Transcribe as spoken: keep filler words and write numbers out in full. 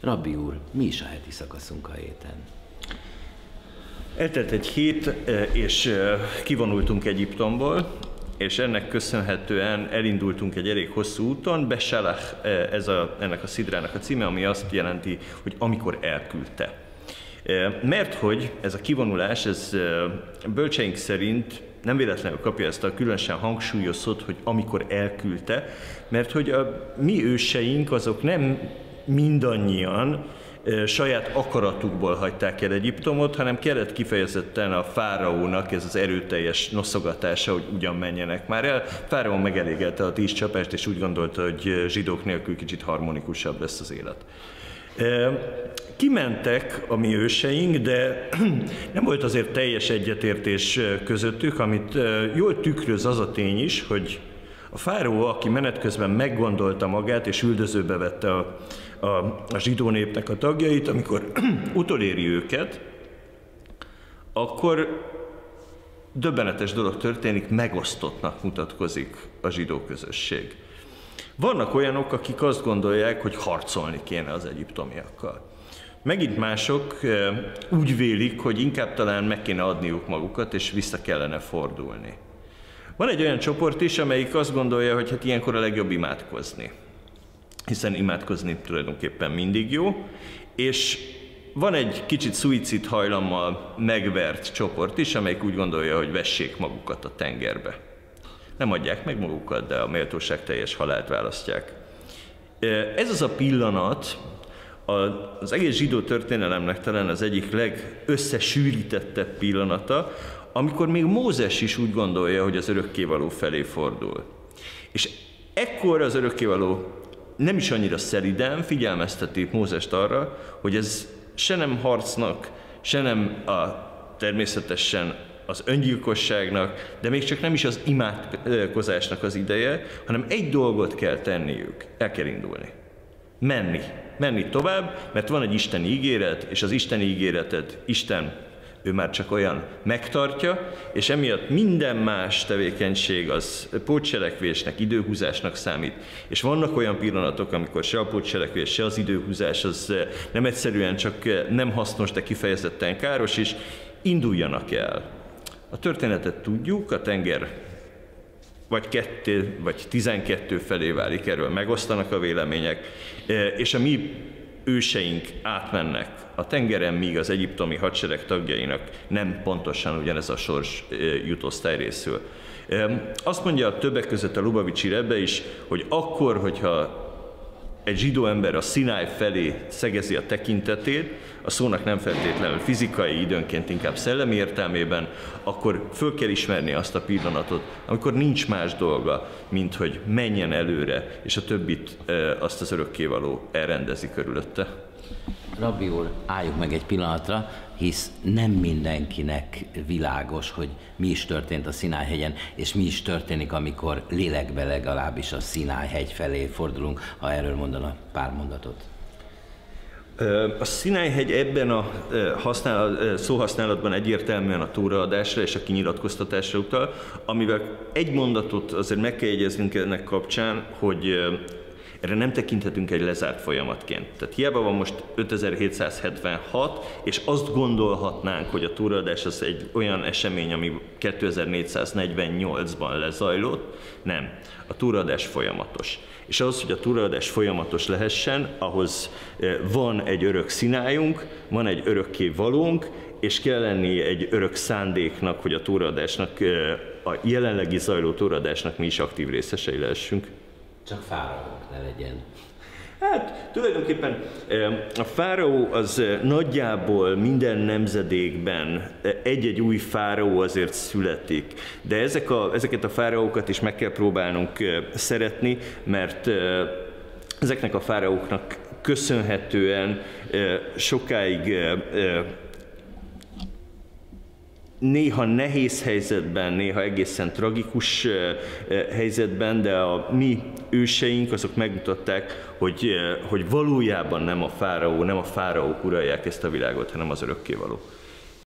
Rabbi úr, mi is a heti szakaszunk a héten? Eltelt egy hét, és kivonultunk Egyiptomból, és ennek köszönhetően elindultunk egy elég hosszú úton. Besalach, ez a, ennek a szidrának a címe, ami azt jelenti, hogy amikor elküldte. Mert hogy ez a kivonulás, ez bölcseink szerint nem véletlenül kapja ezt a különösen hangsúlyozott, hogy amikor elküldte, mert hogy a mi őseink azok nem mindannyian saját akaratukból hagyták el Egyiptomot, hanem kellett kifejezetten a fáraónak ez az erőteljes noszogatása, hogy ugyan menjenek már el. Fáraó megelégelte a tíz csapást, és úgy gondolta, hogy zsidók nélkül kicsit harmonikusabb lesz az élet. Kimentek a mi őseink, de nem volt azért teljes egyetértés közöttük, amit jól tükröz az a tény is, hogy a fáraó, aki menet közben meggondolta magát és üldözőbe vette a, a, a zsidó népnek a tagjait, amikor utoléri őket, akkor döbbenetes dolog történik, megosztottnak mutatkozik a zsidó közösség. Vannak olyanok, akik azt gondolják, hogy harcolni kéne az egyiptomiakkal. Megint mások úgy vélik, hogy inkább talán meg kéne adniuk magukat, és vissza kellene fordulni. Van egy olyan csoport is, amelyik azt gondolja, hogy hát ilyenkor a legjobb imádkozni. Hiszen imádkozni tulajdonképpen mindig jó, és van egy kicsit szuicid hajlammal megvert csoport is, amelyik úgy gondolja, hogy vessék magukat a tengerbe. Nem adják meg magukat, de a méltóság teljes halált választják. Ez az a pillanat, az egész zsidó történelemnek talán az egyik legösszesűrítettebb pillanata, amikor még Mózes is úgy gondolja, hogy az örökkévaló felé fordul. És ekkor az örökkévaló nem is annyira szeliden figyelmezteti Mózest arra, hogy ez se nem harcnak, se nem a természetesen az öngyilkosságnak, de még csak nem is az imádkozásnak az ideje, hanem egy dolgot kell tenniük, el kell indulni. Menni. Menni tovább, mert van egy isteni ígéret, és az isteni ígéretet Isten, ő már csak olyan megtartja, és emiatt minden más tevékenység az pótcselekvésnek, időhúzásnak számít. És vannak olyan pillanatok, amikor se a pótcselekvés, se az időhúzás az nem egyszerűen csak nem hasznos, de kifejezetten káros, és induljanak el. A történetet tudjuk, a tenger vagy kettő, vagy tizenkettő felé válik, erről megosztanak a vélemények, és a mi őseink átmennek a tengeren, míg az egyiptomi hadsereg tagjainak nem pontosan ugyanez a sors jut osztály részül. Azt mondja többek között a Lubavicsi Rebbe is, hogy akkor, hogyha egy zsidó ember a Szináj felé szegezi a tekintetét, a szónak nem feltétlenül fizikai, időnként inkább szellemi értelmében, akkor föl kell ismerni azt a pillanatot, amikor nincs más dolga, mint hogy menjen előre, és a többit azt az örökkévaló elrendezi körülötte. Rabbi úr, álljuk meg egy pillanatra, hisz nem mindenkinek világos, hogy mi is történt a Szináj-hegyen, és mi is történik, amikor lélekbe legalábbis a Szináj-hegy felé fordulunk, ha erről mondana pár mondatot. A Szináj-hegy ebben a szóhasználatban egyértelműen a tóraadásra és a kinyilatkoztatásra utal, amivel egy mondatot azért meg kell jegyeznünk ennek kapcsán, hogy erre nem tekinthetünk egy lezárt folyamatként. Tehát hiába van most ötezer-hétszázhetvenhat, és azt gondolhatnánk, hogy a tóraadás az egy olyan esemény, ami kétezer-négyszáznegyvennyolcban lezajlott. Nem. A tóraadás folyamatos. És ahhoz, hogy a tóraadás folyamatos lehessen, ahhoz van egy örök Szinájunk, van egy örökké valónk, és kell lennie egy örök szándéknak, hogy a tóraadásnak, a jelenlegi zajló tóraadásnak mi is aktív részesei lehessünk. Csak fáraók ne legyen. Hát tulajdonképpen a fáraó az nagyjából minden nemzedékben egy-egy új fáraó azért születik, de ezek a, ezeket a fáraókat is meg kell próbálnunk szeretni, mert ezeknek a fáraóknak köszönhetően sokáig néha nehéz helyzetben, néha egészen tragikus helyzetben, de a mi őseink azok megmutatták, hogy, hogy valójában nem a fáraó, nem a fáraók uralják ezt a világot, hanem az örökkévaló.